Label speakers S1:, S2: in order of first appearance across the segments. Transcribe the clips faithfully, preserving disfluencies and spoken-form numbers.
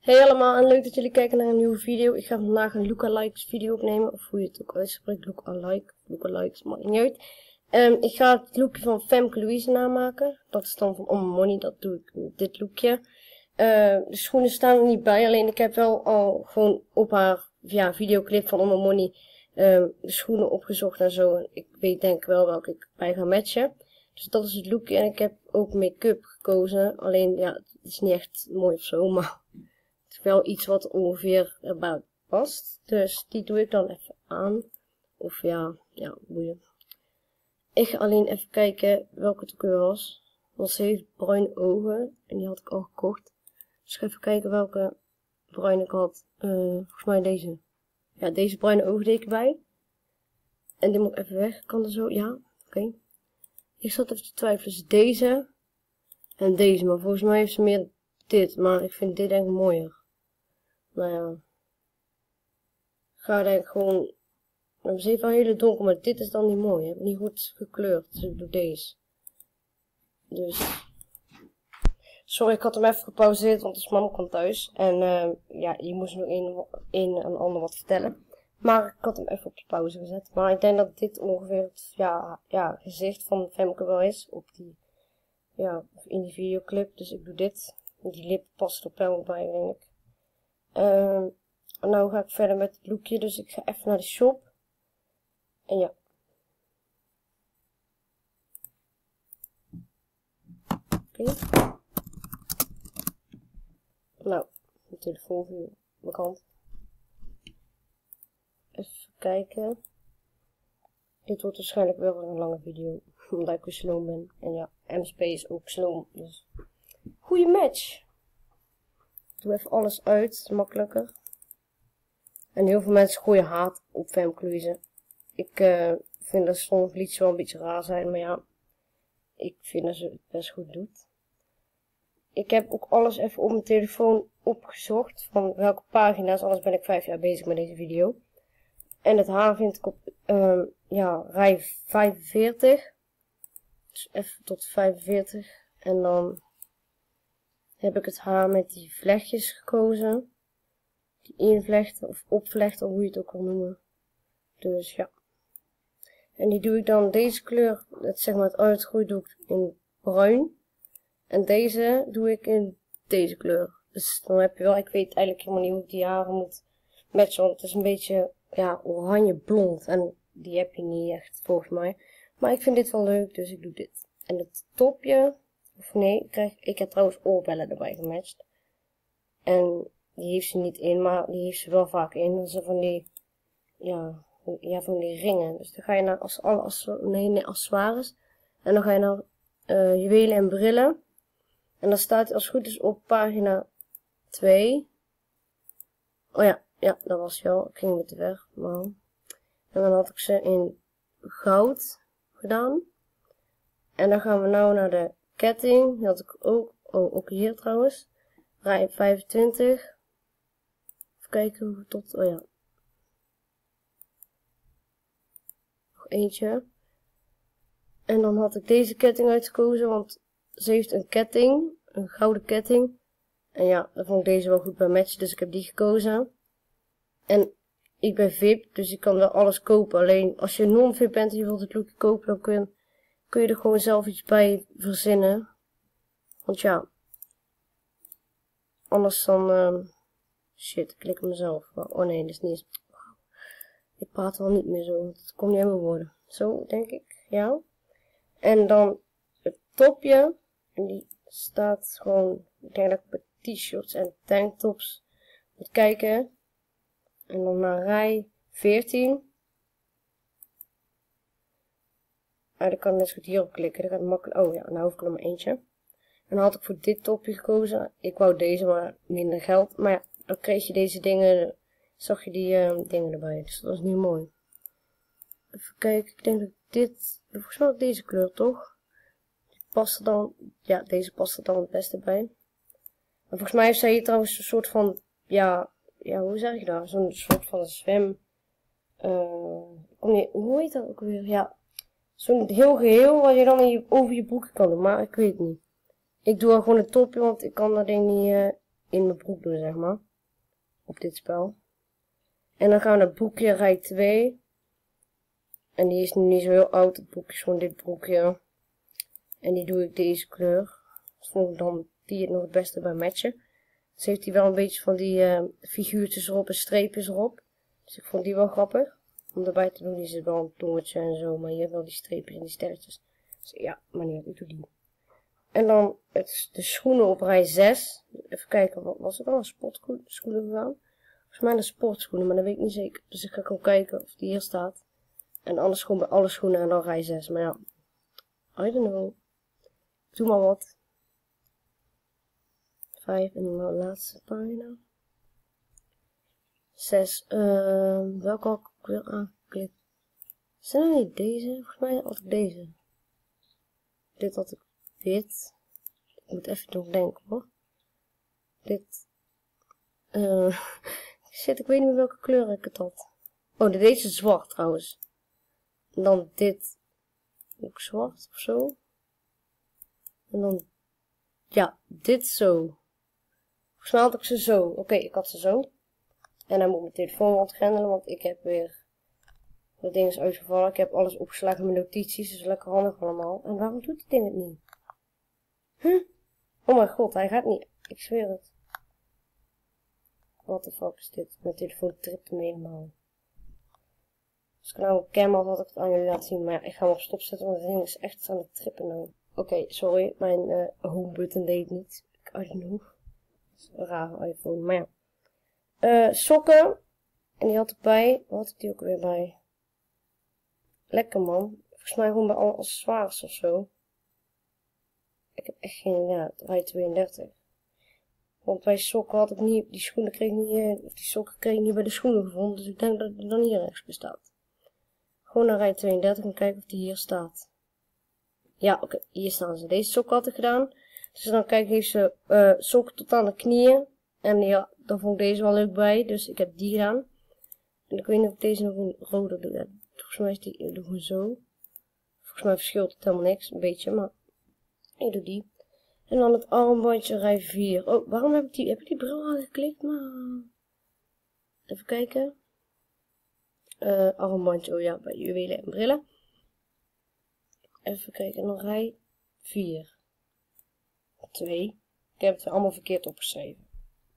S1: Hey allemaal en leuk dat jullie kijken naar een nieuwe video. Ik ga vandaag een lookalikes video opnemen, of hoe je het ook uitspreekt, lookalike, lookalikes, maakt niet uit. Um, ik ga het lookje van Femke Louise namaken. Dat is dan van On Money, dat doe ik met dit lookje. Uh, de schoenen staan er niet bij, alleen ik heb wel al gewoon op haar ja, videoclip van On Money um, de schoenen opgezocht en zo. En ik weet denk wel welke ik bij ga matchen. Dus dat is het lookje en ik heb ook make-up gekozen. Alleen ja, het is niet echt mooi of zo, maar het is wel iets wat ongeveer erbij past. Dus die doe ik dan even aan. Of ja, ja, boeien. Ik ga alleen even kijken welke het ook weer was. Want ze heeft bruine ogen. En die had ik al gekocht. Dus ik ga even kijken welke bruine ik had. Uh, volgens mij deze. Ja, deze bruine ogen deed ik erbij. En die moet ik even weg. Kan er zo? Ja, oké. Okay. Ik zat even te twijfelen. Dus deze. En deze. Maar volgens mij heeft ze meer dit. Maar ik vind dit denk ik mooier. Nou ja. Ik ga denk ik gewoon. Het is even hele donker, maar dit is dan niet mooi. Ik heb niet goed gekleurd. Dus ik doe deze. Dus. Sorry, ik had hem even gepauzeerd, want de mama kwam thuis. En uh, ja, die moest nog een, een en ander wat vertellen. Maar ik had hem even op de pauze gezet. Maar ik denk dat dit ongeveer het ja, ja, gezicht van Femke wel is. Op die, ja, in die videoclip. Dus ik doe dit. Die lip past er wel bij, denk ik. Uh, en nou ga ik verder met het lookje. Dus ik ga even naar de shop. En ja. Oké. Okay. Nou, mijn telefoon voor mijn kant. Even kijken. Dit wordt waarschijnlijk wel een lange video. Omdat ik weer sloom ben. En ja, M S P is ook sloom. Dus. Goeie match. Ik doe even alles uit. Makkelijker. En heel veel mensen gooien haat op Femke Louise. Ik uh, vind dat sommige liedjes wel een beetje raar zijn. Maar ja. Ik vind dat ze het best goed doet. Ik heb ook alles even op mijn telefoon opgezocht. Van welke pagina's. Anders ben ik vijf jaar bezig met deze video. En het haar vind ik op uh, ja, rij vijfenveertig. Dus even tot vijfenveertig. En dan heb ik het haar met die vlechtjes gekozen. Die invlechten of opvlechten, hoe je het ook wil noemen. Dus ja. En die doe ik dan deze kleur, het, zeg maar het uitgroei doe ik in bruin. En deze doe ik in deze kleur. Dus dan heb je wel, ik weet eigenlijk helemaal niet hoe ik die haren moet matchen. Want het is een beetje, ja, oranje blond. En die heb je niet echt, volgens mij. Maar ik vind dit wel leuk, dus ik doe dit. En het topje, of nee, ik, krijg, ik heb trouwens oorbellen erbij gematcht. En die heeft ze niet in, maar die heeft ze wel vaak in. Dat zijn van die, ja, ja, van die ringen. Dus dan ga je naar als, als, nee, nee, accessoires. En dan ga je naar uh, juwelen en brillen. En dan staat als het goed is op pagina twee. Oh ja, ja, dat was hij al. Ik ging weer te weg. Maar. En dan had ik ze in goud gedaan. En dan gaan we nou naar de ketting. Die had ik ook, oh, ook hier trouwens. Rij vijfentwintig. Even kijken hoe tot, oh ja. Nog eentje. En dan had ik deze ketting uitgekozen, want ze heeft een ketting, een gouden ketting. En ja, dan vond ik deze wel goed bij matchen, dus ik heb die gekozen. En ik ben V I P, dus ik kan wel alles kopen. Alleen als je non-V I P bent en je wilt het lookje kopen, dan kun je, kun je er gewoon zelf iets bij verzinnen. Want ja, anders dan, uh, shit, ik klik mezelf. Oh nee, dat is niet eens. Ik praat wel niet meer zo, het komt niet in mijn woorden. Zo, denk ik, ja. En dan het topje. En die staat gewoon, ik denk dat ik bij t-shirts en tanktops moet kijken. En dan naar rij veertien. Ah, dan kan ik net zo goed hierop klikken. Dan gaat het makkelijk. Oh ja, nou hoef ik er maar eentje. En dan had ik voor dit topje gekozen. Ik wou deze, maar minder geld. Maar ja, dan kreeg je deze dingen. Zag je die uh, dingen erbij. Dus dat was niet mooi. Even kijken, ik denk dat dit. Volgens mij deze kleur toch? Die past er dan. Ja, deze past er dan het beste bij. En volgens mij heeft zij hier trouwens een soort van. Ja, ja hoe zeg je dat? Zo'n soort van zwem. Uh, nee, hoe heet dat ook weer? Ja. Zo'n heel geheel wat je dan in je, over je broek kan doen. Maar ik weet het niet. Ik doe al gewoon een topje, want ik kan dat ding niet uh, in mijn broek doen, zeg maar. Op dit spel. En dan gaan we naar broekje rij twee. En die is nu niet zo heel oud. Het broekje is gewoon dit broekje. En die doe ik deze kleur. Dat vond ik dan die het nog het beste bij matchen. Dus heeft hij wel een beetje van die uh, figuurtjes erop en streepjes erop. Dus ik vond die wel grappig. Om erbij te doen. Die zit wel een tongetje en zo. Maar je hebt wel die streepjes en die sterretjes. Dus ja, maar niet, ik doe die. En dan het, de schoenen op rij zes. Even kijken, wat was het dan? Een sportschoenen gegaan? Volgens mij de sportschoenen, maar dat weet ik niet zeker. Dus ik ga gewoon kijken of die hier staat. En anders gewoon bij alle schoenen en dan rij zes. Maar ja, I don't know. Doe maar wat. vijf en dan de laatste pagina. zes. Uh, welke had ik weer aangeklikt? Zijn er niet deze? Volgens mij had ik deze. Dit had ik wit. Ik moet even nog denken hoor. Dit. Uh, shit, ik weet niet meer welke kleur ik het had. Oh, deze is zwart trouwens. En dan dit. Ook zwart of zo. En dan. Ja, dit zo. Volgens mij had ik ze zo. Oké, okay, ik had ze zo. En dan moet ik mijn telefoon ontgrendelen, want ik heb weer wat dingen uitgevallen. Ik heb alles opgeslagen in mijn notities, dus lekker handig allemaal. En waarom doet die ding het niet? Huh? Oh mijn god, hij gaat niet. Ik zweer het. What the fuck is dit? Mijn telefoon tript hem helemaal. Als ik nou een cam had, had ik het aan jullie laten zien. Maar ja, ik ga hem op stop zetten, want het ding is echt aan het trippen nou. Oké, okay, sorry. Mijn uh, home button deed niet. I don't know. Dat is een rare iPhone, maar ja. Uh, sokken. En die had ik bij. Wat had ik die ook weer bij? Lekker man. Volgens mij gewoon bij alle accessoires of zo. Ik heb echt geen, ja, rij tweeëndertig. Want bij sokken had ik niet, die schoenen kreeg ik niet, of die sokken kreeg ik niet bij de schoenen gevonden. Dus ik denk dat die dan hier ergens bestaat. Gewoon naar rij tweeëndertig en kijken of die hier staat. Ja, oké, okay, hier staan ze. Deze sokken had ik gedaan. Dus dan kijk ik, heeft ze uh, sokken tot aan de knieën. En ja, dan vond ik deze wel leuk bij. Dus ik heb die gedaan. En ik weet niet of ik deze nog een rode doe. Ja, volgens mij is die ik doe gewoon zo. Volgens mij verschilt het helemaal niks. Een beetje, maar ik doe die. En dan het armbandje rij vier. Oh, waarom heb ik die, heb ik die bril aangeklikt? Nou, even kijken. Uh, armbandje, oh ja, bij juwelen en brillen. Even kijken, en dan rij vier. twee. Ik heb het allemaal verkeerd opgeschreven.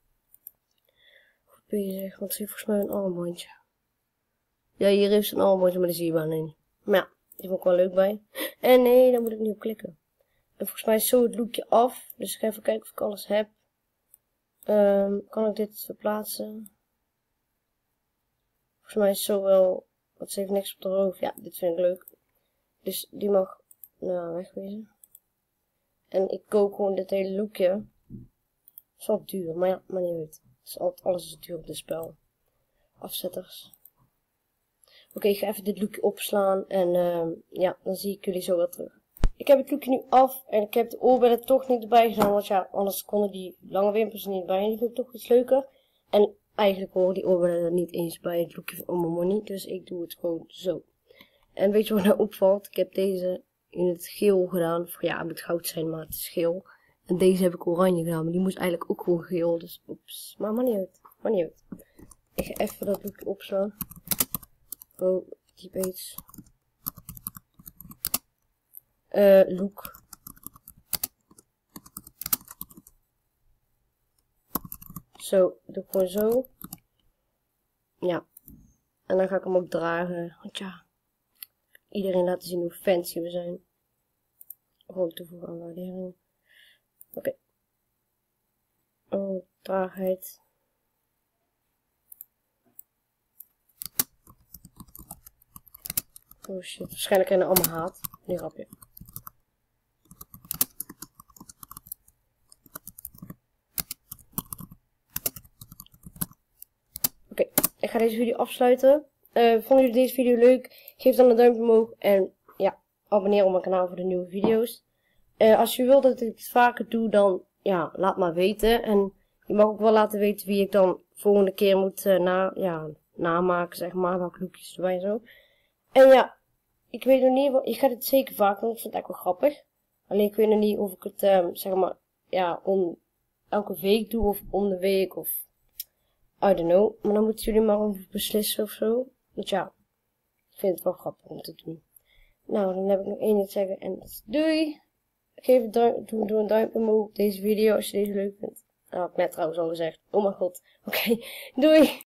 S1: Goed bezig, want ze heeft volgens mij een armbandje. Ja, hier heeft ze een armbandje, maar die zie je bijna niet. Maar ja, die vond ik wel leuk bij. En nee, daar moet ik niet op klikken. En volgens mij is zo het lookje af. Dus ik ga even kijken of ik alles heb. Um, kan ik dit verplaatsen? Volgens mij is zo wel. Want ze heeft niks op de hoofd. Ja, dit vind ik leuk. Dus die mag nou wegwezen. En ik koop gewoon dit hele lookje. Het is wel duur, maar ja, maar niet uit. Is altijd, alles is duur op dit spel. Afzetters. Oké, okay, ik ga even dit lookje opslaan. En uh, ja, dan zie ik jullie zo wel terug. Ik heb het lookje nu af en ik heb de oorbellen toch niet erbij gedaan, want ja, anders konden die lange wimpers er niet bij en die vind ik toch iets leuker. En eigenlijk horen die oorbellen er niet eens bij het lookje van Oma Money, dus ik doe het gewoon zo. En weet je wat nou opvalt? Ik heb deze in het geel gedaan, of ja, het moet goud zijn, maar het is geel. En deze heb ik oranje gedaan, maar die moest eigenlijk ook gewoon geel, dus oeps, maar maar niet uit, maar niet uit. Ik ga even dat lookje opslaan. Oh, type iets. Uh, look. Zo, doe ik gewoon zo. Ja. En dan ga ik hem ook dragen. Want ja, iedereen laten zien hoe fancy we zijn. Gewoon toevoegen aan waardering. Oké. Okay. Oh, traagheid. Oh shit, waarschijnlijk zijn er allemaal haat. Nee, grapje. Oké, okay, ik ga deze video afsluiten. Uh, vonden jullie deze video leuk? Geef dan een duimpje omhoog. En ja, abonneer op mijn kanaal voor de nieuwe video's. Uh, als je wilt dat ik het vaker doe, dan ja, laat maar weten. En je mag ook wel laten weten wie ik dan volgende keer moet uh, na, ja, namaken, zeg maar. Welke lookjes erbij en zo. En ja, ik weet nog niet, ik ga dit zeker vaker doen. Ik vind het echt wel grappig. Alleen ik weet nog niet of ik het, um, zeg maar, ja, on, elke week doe of om de week of I don't know. Maar dan moeten jullie maar over beslissen of zo. Want ja, ik vind het wel grappig om te doen. Nou, dan heb ik nog één ding te zeggen en dat is doei! Geef een duim, doe, doe een duimpje omhoog op deze video als je deze leuk vindt. Dat had ik net trouwens al gezegd. Oh mijn god. Oké, okay. Doei!